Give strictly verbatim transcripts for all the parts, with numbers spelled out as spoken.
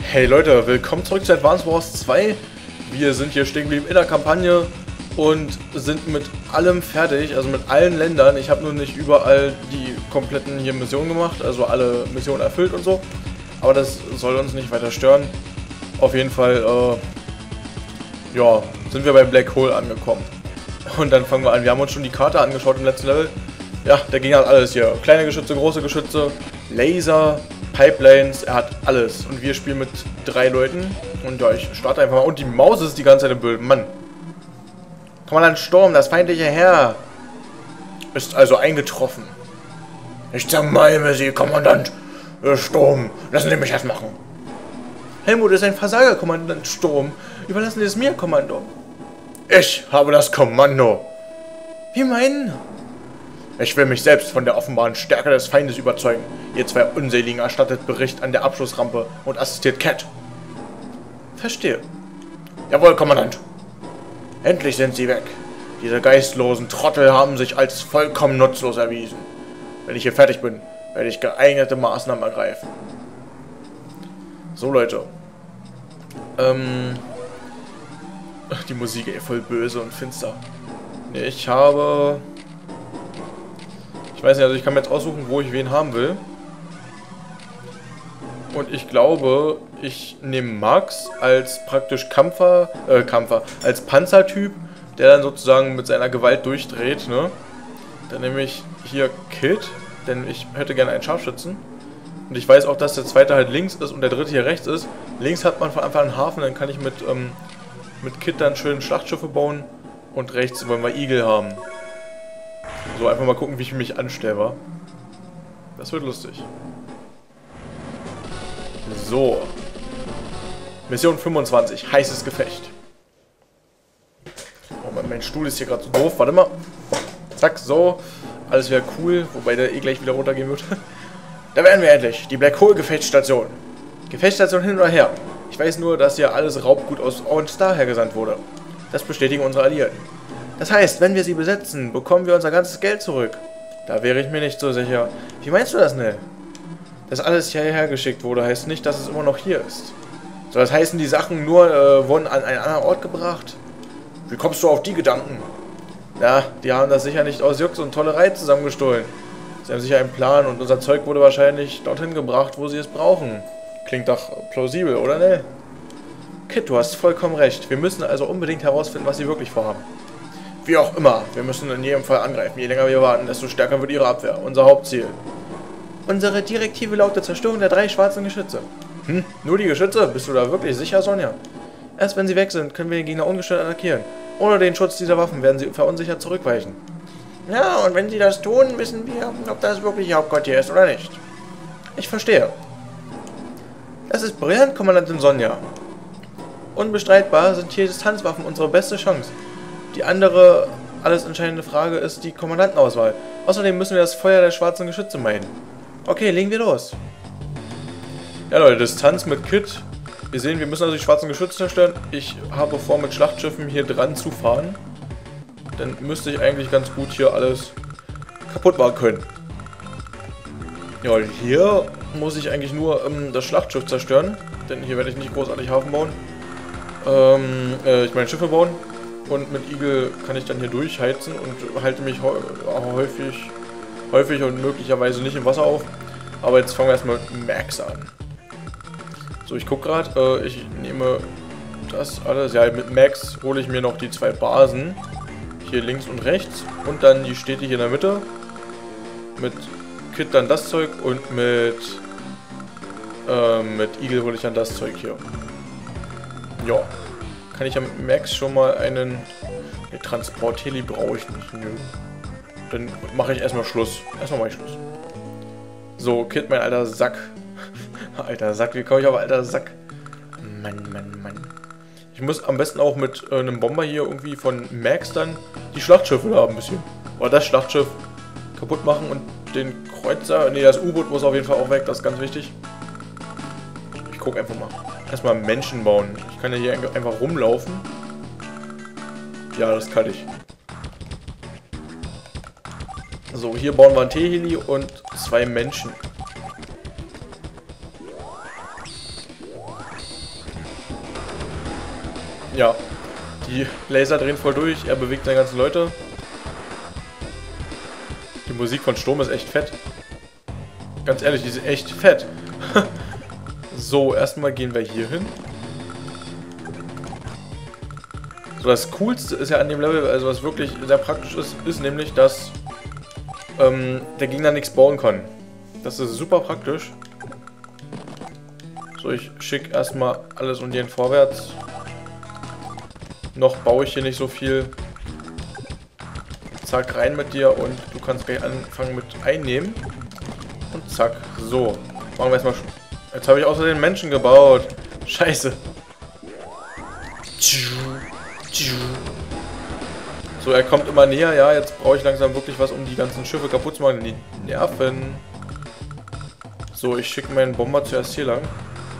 Hey Leute, willkommen zurück zu Advance Wars zwei. Wir sind hier stehen geblieben in der Kampagne und sind mit allem fertig, also mit allen Ländern. Ich habe nur nicht überall die kompletten hier Missionen gemacht, also alle Missionen erfüllt und so. Aber das soll uns nicht weiter stören. Auf jeden Fall, äh, ja, sind wir bei Black Hole angekommen. Und dann fangen wir an. Wir haben uns schon die Karte angeschaut im letzten Level. Ja, da ging halt alles hier. Kleine Geschütze, große Geschütze, Laser, Pipelines, er hat alles. Und wir spielen mit drei Leuten. Und ja, ich starte einfach mal. Und die Maus ist die ganze Zeit im Bild. Mann. Kommandant Sturm, das feindliche Heer ist also eingetroffen. Ich zermalme Sie, Kommandant Sturm. Lassen Sie mich das machen. Helmut ist ein Versager, Kommandant Sturm. Überlassen Sie es mir, Kommando. Ich habe das Kommando. Wie meinen? Ich will mich selbst von der offenbaren Stärke des Feindes überzeugen. Ihr zwei Unseligen erstattet Bericht an der Abschlussrampe und assistiert Cat. Verstehe. Jawohl, Kommandant. Endlich sind sie weg. Diese geistlosen Trottel haben sich als vollkommen nutzlos erwiesen. Wenn ich hier fertig bin, werde ich geeignete Maßnahmen ergreifen. So, Leute. Ähm... Die Musik, ey, voll böse und finster. Nee, ich habe... Ich weiß nicht, also ich kann mir jetzt aussuchen, wo ich wen haben will. Und ich glaube, ich nehme Max als praktisch Kampfer, äh, Kampfer, als Panzertyp, der dann sozusagen mit seiner Gewalt durchdreht, ne? Dann nehme ich hier Kid, denn ich hätte gerne einen Scharfschützen. Und ich weiß auch, dass der zweite halt links ist und der dritte hier rechts ist. Links hat man von Anfang an einen Hafen, dann kann ich mit, ähm, mit Kid dann schön Schlachtschiffe bauen. Und rechts wollen wir Eagle haben. So, einfach mal gucken, wie ich mich anstelle, wa? Das wird lustig. So. Mission fünfundzwanzig. Heißes Gefecht. Oh Mann, mein Stuhl ist hier gerade so doof. Warte mal. Zack, so. Alles wieder cool. Wobei der eh gleich wieder runtergehen wird. Da wären wir endlich. Die Black Hole Gefechtsstation. Gefechtsstation hin oder her. Ich weiß nur, dass hier alles Raubgut aus Owen Star hergesandt wurde. Das bestätigen unsere Alliierten. Das heißt, wenn wir sie besetzen, bekommen wir unser ganzes Geld zurück. Da wäre ich mir nicht so sicher. Wie meinst du das, Nell? Dass alles hierher geschickt wurde, heißt nicht, dass es immer noch hier ist. Soll das heißen, die Sachen nur äh, wurden an einen anderen Ort gebracht? Wie kommst du auf die Gedanken? Ja, die haben das sicher nicht aus Jux und Tollerei zusammengestohlen. Sie haben sicher einen Plan und unser Zeug wurde wahrscheinlich dorthin gebracht, wo sie es brauchen. Klingt doch plausibel, oder Nell? Kid, du hast vollkommen recht. Wir müssen also unbedingt herausfinden, was sie wirklich vorhaben. Wie auch immer, wir müssen in jedem Fall angreifen. Je länger wir warten, desto stärker wird ihre Abwehr. Unser Hauptziel. Unsere Direktive lautet Zerstörung der drei schwarzen Geschütze. Hm, nur die Geschütze? Bist du da wirklich sicher, Sonja? Erst wenn sie weg sind, können wir den Gegner ungestört attackieren. Ohne den Schutz dieser Waffen werden sie verunsichert zurückweichen. Ja, und wenn sie das tun, wissen wir, ob das wirklich ihr Hauptquartier ist oder nicht. Ich verstehe. Das ist brillant, Kommandantin Sonja. Unbestreitbar sind hier Distanzwaffen unsere beste Chance. Die andere, alles entscheidende Frage ist die Kommandantenauswahl. Außerdem müssen wir das Feuer der schwarzen Geschütze meiden. Okay, legen wir los. Ja Leute, Distanz mit Kit. Wir sehen, wir müssen also die schwarzen Geschütze zerstören. Ich habe vor, mit Schlachtschiffen hier dran zu fahren. Dann müsste ich eigentlich ganz gut hier alles kaputt machen können. Ja, hier muss ich eigentlich nur ähm, das Schlachtschiff zerstören. Denn hier werde ich nicht großartig Hafen bauen. Ähm, äh, ich meine Schiffe bauen. Und mit Eagle kann ich dann hier durchheizen und halte mich häufig, häufig und möglicherweise nicht im Wasser auf. Aber jetzt fangen wir erstmal mit Max an. So, ich gucke gerade, äh, ich nehme das alles. Ja, mit Max hole ich mir noch die zwei Basen. Hier links und rechts. Und dann die Städte hier in der Mitte. Mit Kit dann das Zeug und mit, äh, mit Eagle hole ich dann das Zeug hier. Ja. Kann ich ja mit Max schon mal einen... Ne, Transport-Heli brauche ich nicht. Nö. Dann mache ich erstmal Schluss. Erstmal mache ich Schluss. So, Kid, mein alter Sack. Alter Sack, wie komme ich auf alter Sack? Mann, Mann, Mann. Ich muss am besten auch mit äh, einem Bomber hier irgendwie von Max dann die Schlachtschiffe da ein bisschen. Oder das Schlachtschiff kaputt machen und den Kreuzer... Ne, das U-Boot muss auf jeden Fall auch weg, das ist ganz wichtig. Ich gucke einfach mal. Erstmal Menschen bauen. Ich kann ja hier einfach rumlaufen. Ja, das kann ich. So, hier bauen wir ein T-Heli und zwei Menschen. Ja. Die Laser drehen voll durch, er bewegt seine ganzen Leute. Die Musik von Sturm ist echt fett. Ganz ehrlich, die ist echt fett. So, erstmal gehen wir hier hin. So, das Coolste ist ja an dem Level, also was wirklich sehr praktisch ist, ist nämlich, dass ähm, der Gegner nichts bauen kann. Das ist super praktisch. So, ich schicke erstmal alles und jeden vorwärts. Noch baue ich hier nicht so viel. Zack, rein mit dir und du kannst gleich anfangen mit einnehmen. Und zack, so. Machen wir erstmal. Jetzt habe ich außer den Menschen gebaut. Scheiße. So, er kommt immer näher. Ja, jetzt brauche ich langsam wirklich was, um die ganzen Schiffe kaputt zu machen. Die Nerven. So, ich schicke meinen Bomber zuerst hier lang.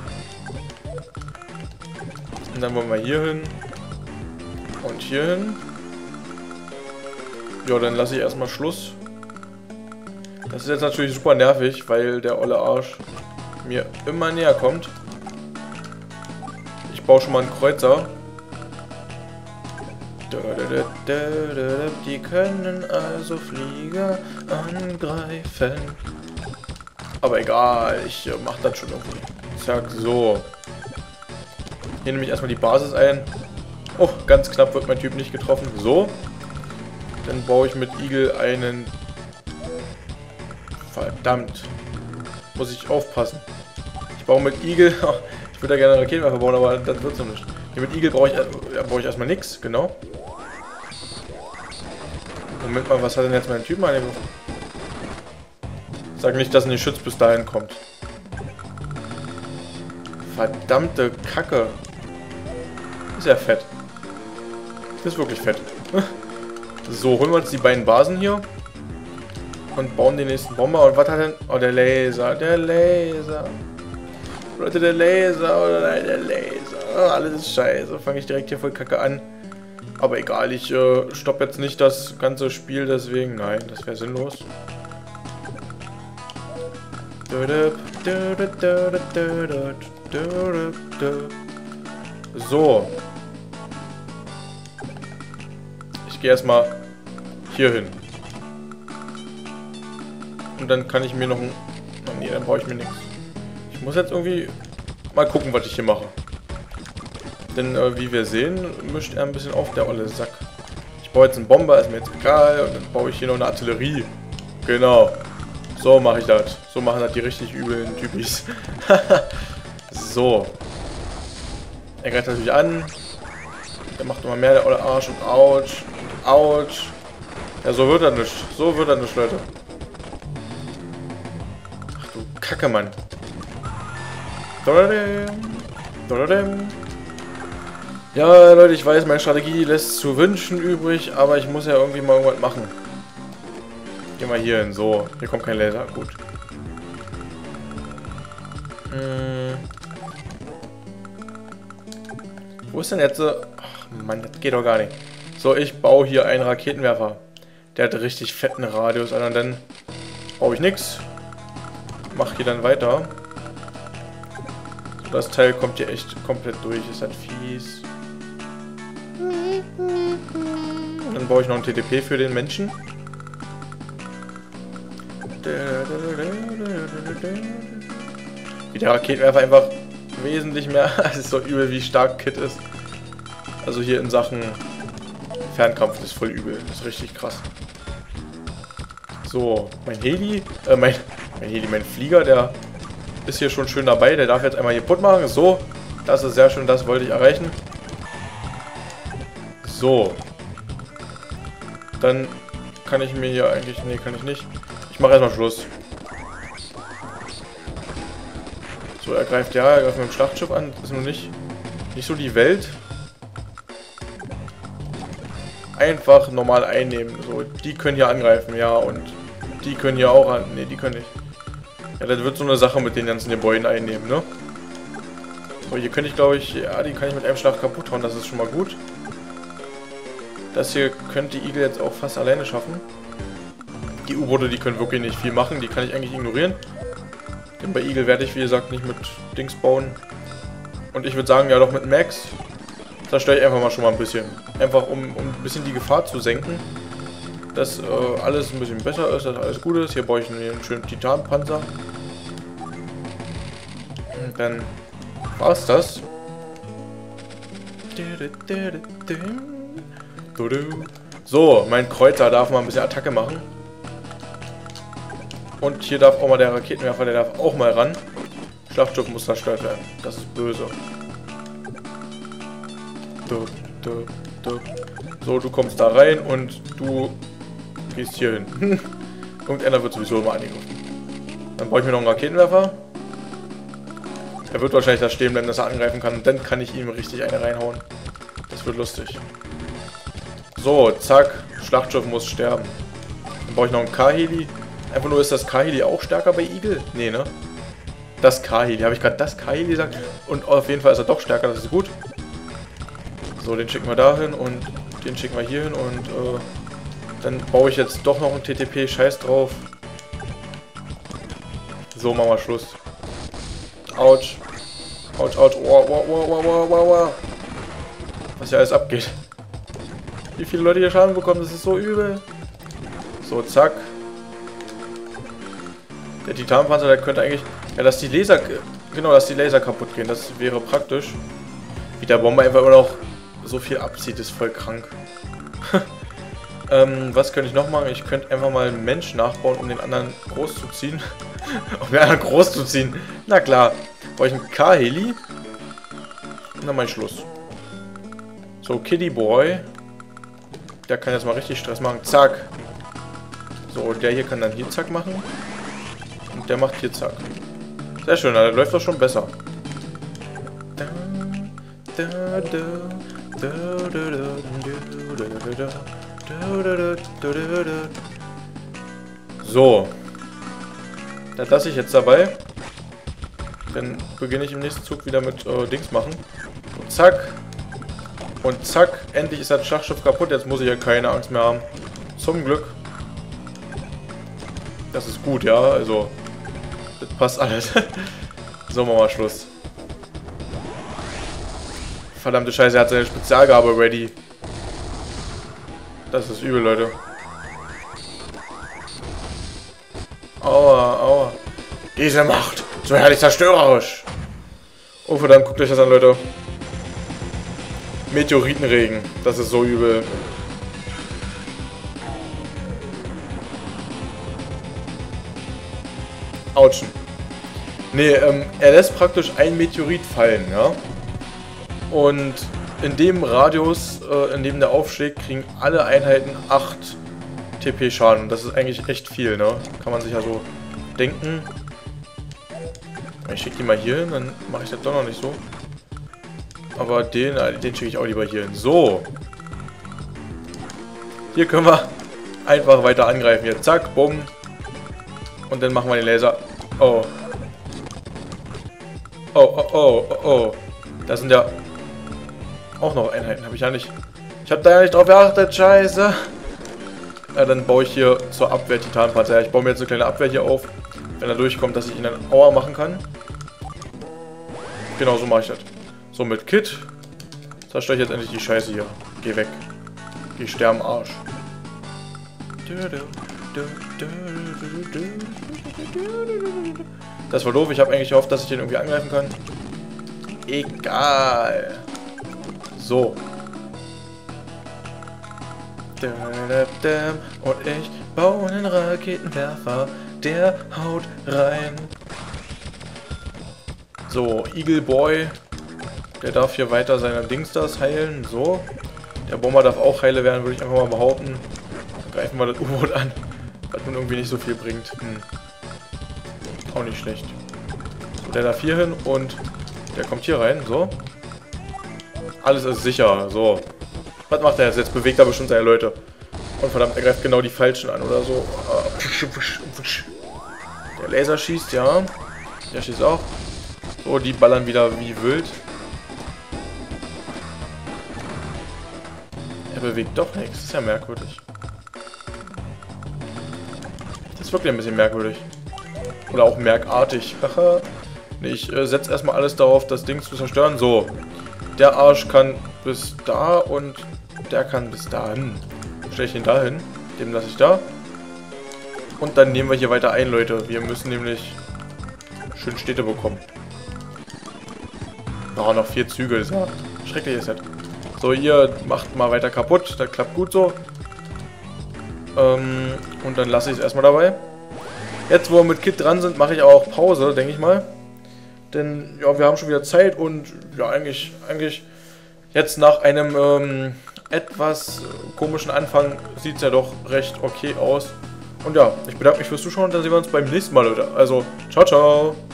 Und dann wollen wir hier hin. Und hier hin. Ja, dann lasse ich erstmal Schluss. Das ist jetzt natürlich super nervig, weil der olle Arsch mir immer näher kommt. Ich baue schon mal einen Kreuzer. Die können also Flieger angreifen. Aber egal, ich äh, mache das schon irgendwie. Zack, so. Hier nehme ich erstmal die Basis ein. Oh, ganz knapp wird mein Typ nicht getroffen. So. Dann baue ich mit Eagle einen... Verdammt. Muss ich aufpassen. Ich baue mit Eagle... Ich würde da gerne Raketenwerfer bauen, aber das wird so nicht. Hier mit Eagle brauche ich, ja, brauche ich erstmal nichts, genau. Moment mal, was hat denn jetzt mein Typ mal angerufen? Sag nicht, dass ein Geschütz bis dahin kommt. Verdammte Kacke. Ist ja fett. Ist wirklich fett. So, holen wir uns die beiden Basen hier. Und bauen den nächsten Bomber. Und was hat denn... Oh, der Laser. Der Laser. Leute, der Laser. Oder nein, der Laser. Oh, alles ist scheiße. Fange ich direkt hier voll Kacke an. Aber egal, ich äh, stoppe jetzt nicht das ganze Spiel, deswegen. Nein, das wäre sinnlos. So. Ich gehe erstmal hier hin. Und dann kann ich mir noch ein... Oh nee, dann brauche ich mir nichts. Ich muss jetzt irgendwie mal gucken, was ich hier mache. Denn äh, wie wir sehen, mischt er ein bisschen auf, der olle Sack. Ich baue jetzt einen Bomber, ist mir jetzt egal. Und dann baue ich hier noch eine Artillerie. Genau. So mache ich das. So machen das die richtig üblen Typis. So. Er greift natürlich an. Der macht immer mehr, der olle Arsch. Und ouch. Ouch. Ja, so wird er nicht. So wird er nicht, Leute. Ach du Kacke, Mann. Ja, Leute, ich weiß, meine Strategie lässt zu wünschen übrig, aber ich muss ja irgendwie mal irgendwas machen. Geh mal hier hin, so. Hier kommt kein Laser, gut. Hm. Wo ist denn jetzt... Ach Mann, das geht doch gar nicht. So, ich baue hier einen Raketenwerfer. Der hat richtig fetten Radius, und dann baue ich nichts. Mach hier dann weiter. So, das Teil kommt hier echt komplett durch, ist halt fies. Dann baue ich noch ein T T P für den Menschen. Wie der Raketenwerfer einfach wesentlich mehr. Es ist so übel, wie stark Kit ist. Also hier in Sachen Fernkampf ist voll übel. Das ist richtig krass. So, mein Heli, äh, mein, mein Heli, mein Flieger, der ist hier schon schön dabei. Der darf jetzt einmal hier putt machen. So, das ist sehr schön, das wollte ich erreichen. So. Dann kann ich mir hier eigentlich... Nee, kann ich nicht. Ich mache erstmal Schluss. So, er greift ja, er greift mit dem Schlachtschiff an. Das ist nur nicht, nicht so die Welt. Einfach normal einnehmen. So, die können hier angreifen, ja, und die können hier auch an... Ne, die können nicht. Ja, das wird so eine Sache mit den ganzen Gebäuden einnehmen, ne? So, hier könnte ich, glaube ich... Ja, die kann ich mit einem Schlag kaputt hauen, das ist schon mal gut. Das hier könnte Eagle jetzt auch fast alleine schaffen. Die U-Boote, die können wirklich nicht viel machen, die kann ich eigentlich ignorieren. Denn bei Eagle werde ich, wie gesagt, nicht mit Dings bauen. Und ich würde sagen, ja doch mit Max. zerstöre ich einfach mal schon mal ein bisschen. Einfach um, um ein bisschen die Gefahr zu senken. Dass äh, alles ein bisschen besser ist, dass alles gut ist. Hier brauche ich einen schönen Titanpanzer. Und dann war's das. So, mein Kreuzer darf mal ein bisschen Attacke machen. Und hier darf auch mal der Raketenwerfer, der darf auch mal ran. Schlachtschiff muss zerstört werden. Das ist böse. So, du kommst da rein und du gehst hier hin. Irgendeiner wird sowieso immer angegriffen. Dann brauche ich mir noch einen Raketenwerfer. Er wird wahrscheinlich da stehen bleiben, dass er angreifen kann. Und dann kann ich ihm richtig eine reinhauen. Das wird lustig. So, zack. Schlachtschiff muss sterben. Dann brauche ich noch einen K-Heli. Einfach nur, ist das K-Heli auch stärker bei Eagle? Nee, ne? Das K-Heli. Habe ich gerade das K-Heli gesagt? Und auf jeden Fall ist er doch stärker, das ist gut. So, den schicken wir da hin und den schicken wir hier hin und äh, dann baue ich jetzt doch noch ein T T P. Scheiß drauf. So, machen wir Schluss. Autsch. Autsch, autsch. Oh, oh, oh, oh, oh, oh, oh. Was hier alles abgeht. Wie viele Leute hier Schaden bekommen, das ist so übel. So, zack. Der Titanpanzer, der könnte eigentlich... Ja, dass die Laser... Genau, dass die Laser kaputt gehen, das wäre praktisch. Wie der Bomber einfach immer noch so viel abzieht, ist voll krank. ähm, was könnte ich noch machen? Ich könnte einfach mal einen Mensch nachbauen, um den anderen groß zu ziehen. um den anderen groß zu ziehen. Na klar. Brauche ich einen K-Heli. Und dann mache ich Schluss. So, Kitty Boy. Der kann jetzt mal richtig Stress machen. Zack. So, der hier kann dann hier zack machen. Und der macht hier zack. Sehr schön, da läuft das schon besser. So. Da lasse ich jetzt dabei. Dann beginne ich im nächsten Zug wieder mit äh, Dings machen. Und zack. Und zack. Endlich ist das Schlachtschiff kaputt. Jetzt muss ich ja keine Angst mehr haben. Zum Glück. Das ist gut, ja. Also, das passt alles. So, machen wir Schluss. Verdammte Scheiße, er hat seine Spezialgabe ready. Das ist übel, Leute. Aua, aua. Diese Macht, so herrlich zerstörerisch. Oh verdammt, guckt euch das an, Leute. Meteoritenregen, das ist so übel. Autschen. Nee, ähm, er lässt praktisch ein Meteorit fallen, ja. Und in dem Radius, äh, in dem der aufschlägt, kriegen alle Einheiten acht T P Schaden. Das ist eigentlich echt viel, ne? Kann man sich ja so denken. Ich schicke die mal hier hin, dann mache ich das doch noch nicht so. Aber den, den schicke ich auch lieber hier hin. So. Hier können wir einfach weiter angreifen. Hier, zack, bumm. Und dann machen wir den Laser. Oh. Oh, oh, oh, oh, oh. Da sind ja auch noch Einheiten. Habe ich ja nicht. Ich habe da ja nicht drauf geachtet. Scheiße. Ja, dann baue ich hier zur Abwehr Titanpanzer. Ja, ich baue mir jetzt eine kleine Abwehr hier auf. Wenn er durchkommt, dass ich ihn dann Aua machen kann. Genau, so mache ich das. So, mit Kit zerstöre ich jetzt endlich die Scheiße hier. Geh weg. Geh sterben, Arsch. Das war doof. Ich habe eigentlich gehofft, dass ich den irgendwie angreifen kann. Egal. So. Und ich baue einen Raketenwerfer. Der haut rein. So, Eagle Boy. Der darf hier weiter seine Dingsters heilen. So. Der Bomber darf auch heile werden, würde ich einfach mal behaupten. Dann greifen wir das U-Boot an. Was nun irgendwie nicht so viel bringt. Hm. Auch nicht schlecht. So, der darf hier hin und der kommt hier rein. So. Alles ist sicher. So. Was macht er jetzt? Jetzt bewegt er bestimmt seine Leute. Und verdammt, er greift genau die Falschen an oder so. Der Laser schießt, ja. Der schießt auch. So, die ballern wieder wie wild. Er bewegt doch nichts. Das ist ja merkwürdig. Das ist wirklich ein bisschen merkwürdig. Oder auch merkartig. Nee, ich äh, setze erstmal alles darauf, das Ding zu zerstören. So. der Arsch kann bis da und der kann bis dahin. Stelle ich ihn da hin. Den lasse ich da. Und dann nehmen wir hier weiter ein, Leute. Wir müssen nämlich schön Städte bekommen. Oh, noch vier Züge. Das ist ja schrecklich ist das. So, ihr macht mal weiter kaputt. Das klappt gut so. Ähm, und dann lasse ich es erstmal dabei. Jetzt, wo wir mit Kit dran sind, mache ich auch Pause, denke ich mal. Denn, ja, wir haben schon wieder Zeit und, ja, eigentlich, eigentlich jetzt nach einem, ähm, etwas komischen Anfang sieht es ja doch recht okay aus. Und ja, ich bedanke mich fürs Zuschauen und dann sehen wir uns beim nächsten Mal, Leute. Also, ciao, ciao.